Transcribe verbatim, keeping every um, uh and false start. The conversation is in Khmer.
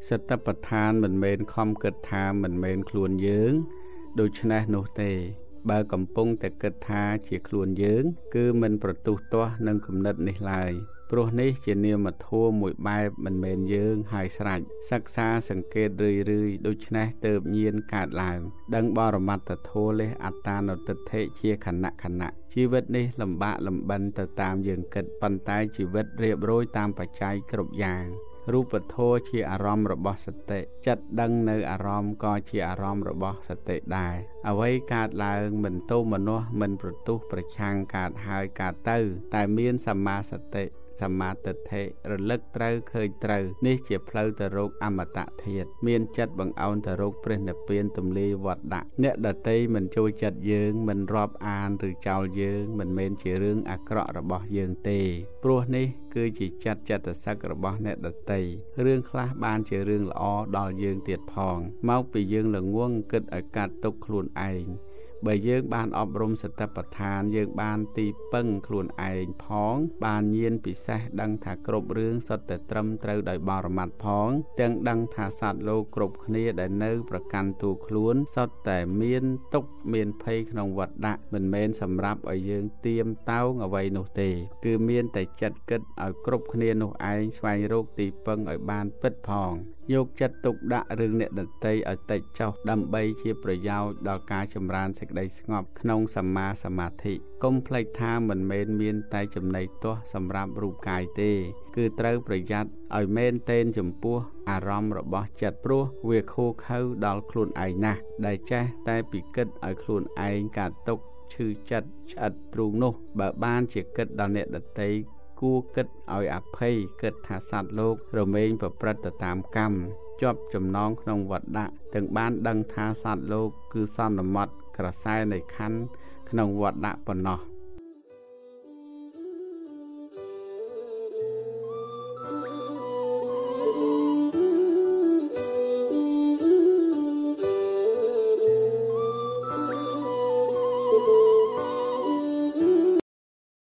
សតបដ្ឋានមិនមែនខំគិតថាមិនមែនខ្លួនយើងដូច្នេះនោះទេបើកំពុងតែគិតថាជាខ្លួនយើងគឺមិនប្រទុះទាស់នឹងគំនិតនេះឡើយព្រោះនេះជានាមធម៌មួយបែបមិនមែនយើងហើយស្រេចសិក្សាសង្កេតរឿយរឿយដូច្នេះទើបញៀនកើតឡើងដឹងបរមត្តធម៌លេះអត្តានុទិដ្ឋិជាខណៈខណៈជីវិតនេះលំបាកលំបិនទៅតាមយើងគិតប៉ុន្តែជីវិតរៀបរយតាមបច្ច័យគ្រប់យ៉ាងរូបធម៌ជាអារម្មណ៍របស់សតិចិត្តដឹងនៅអារម្មណ៍ក៏ជាអារម្មណ៍របស់សតិដែរអ្វីកើតឡើងមិនទោមនស្សមិនប្រទុះប្រឆាំងកើតហើយកើតទៅតែមានសម្មាសតិសម្មាទិដ្ឋិរលឹកត្រូវឃើញត្រូវនេះជាផ្លូវទៅរកអមតៈធាតុមានចិត្តបង្អោនទៅរកព្រះនិព្វានទំលាយវត្តដាក់អ្នកដតីមិនចូលចិត្តយើងមិនរាប់អានឬចោលយើងមិនមែនជារឿងអាក្រក់របស់យើងទេព្រោះនេះគឺជាចិត្តចិត្តសឹករបស់អ្នកដតីរឿងខ្លះបានជារឿងល្អដល់យើងទៀតផងមកពីយើងល្ងងគិតឲ្យកាត់ទុកខ្លួនឯងបើយើងបានអប់រំសតិប្បដ្ឋានយើងបានទីពឹងខ្លួនឯងផងបានញៀនពិសេសដឹងថាគ្រប់រឿងសុទ្ធតែត្រឹមត្រូវដោយបរមត្ថផងទាំងដឹងថាសត្វលោកគ្រប់គ្នាដែលនៅប្រកាន់ទូខ្លួនសុទ្ធតែមានទុក្ខមានភ័យក្នុងវត្តដាក់មិនមែនសម្រាប់ឲ្យយើងទៀមតោងអ្វីនោះទេគឺមានតែចិត្តគិតឲ្យគ្រប់គ្នានោះឯងស្វែងរកទីពឹងឲ្យបានពិតផងយកចិត្តទុកដាក់រឿងអ្នកដតីឲ្យតិចចុះដើម្បីជាប្រយោជន៍ដល់ការចម្រើនសេចក្តីស្ងប់ក្នុងសម្មាសមាធិកុំភ្លេចថាមិនមែនមានតែចំណីទាស់សម្រាប់រូបកាយទេគឺត្រូវប្រយ័ត្នឲ្យមែនទែនចំពោះអារម្មណ៍របស់ចិត្តព្រោះវាខូខើដល់ខ្លួនឯងណាស់ដែលចេះតែពិគិតឲ្យខ្លួនឯងកាត់ទុកឈឺចិត្តឆ្អិតទ្រូងនោះបើបានជាគិតដល់អ្នកដតីគួរគិតឲ្យអភ័យគិតថាសត្វលោករមែងប្រព្រឹត្តទៅតាមកម្មជាប់ចំណងក្នុងវត្តដាក់ទាំងបានដឹងថាសត្វលោកគឺសន្មតក្រសែនៃខណ្ឌក្នុងវត្តដាក់ប៉ុណ្ណោះ